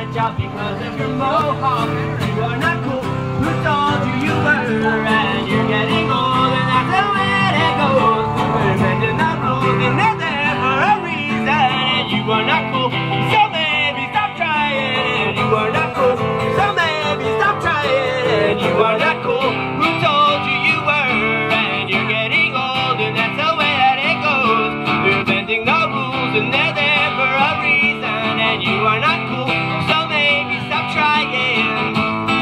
a job because of your mohawk. You are not cool. Who told you you were? And you're getting old, and that's the way it goes. We're bending the rules, and they're there for a reason. And you are not cool, so maybe stop trying. And you are not cool, so maybe stop trying. And you are not cool. Who told you you were? And you're getting old, and that's the way that it goes. We're bending the rules, and they're there for a reason. And you are not cool, so maybe stop trying.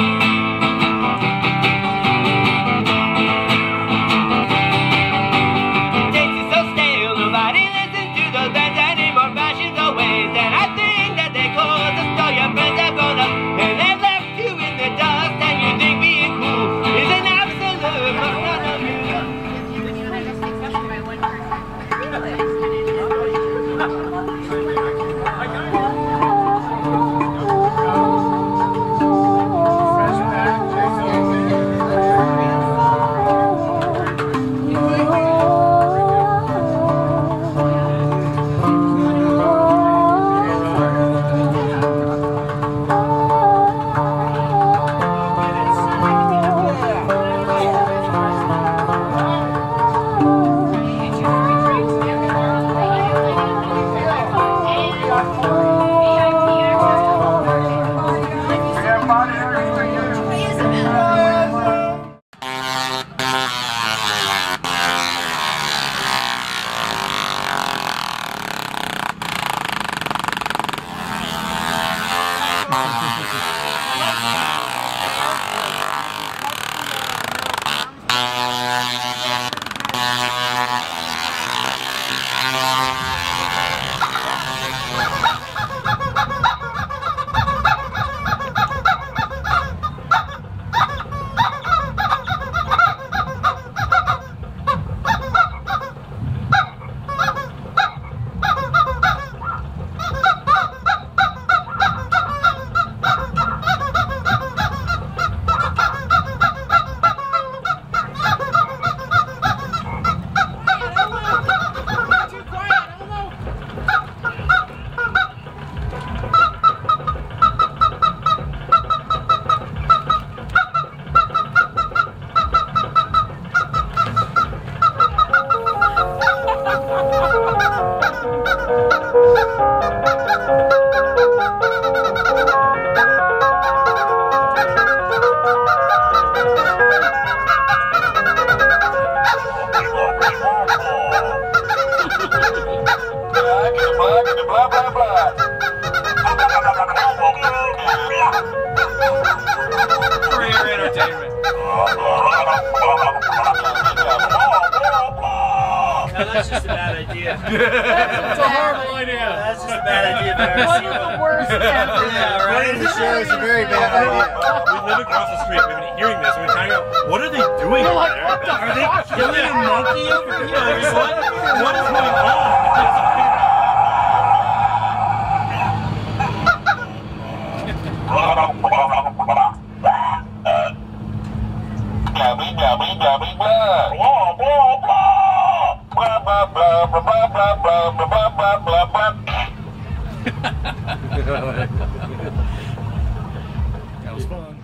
That's just a bad idea. It's a horrible idea. That's just a bad idea. One of the worst ever. Yeah, right? The show is a very bad idea. We live across the street. We've been hearing this. We've been trying to go, what are they doing over there? Are they killing a monkey over here? What is going on? That was fun.